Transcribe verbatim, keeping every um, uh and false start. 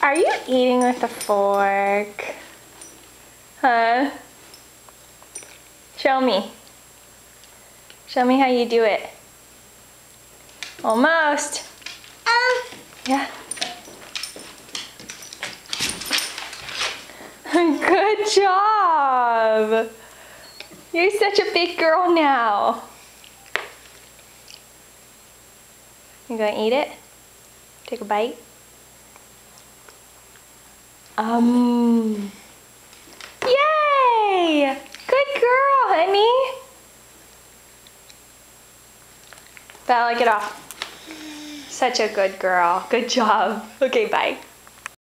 Are you eating with a fork? Huh? Show me. Show me how you do it. Almost. Um. Yeah. Good job. You're such a big girl now. You gonna eat it? Take a bite? Um. Yay! Good girl, honey. Bella, get off. Such a good girl. Good job. Okay, bye.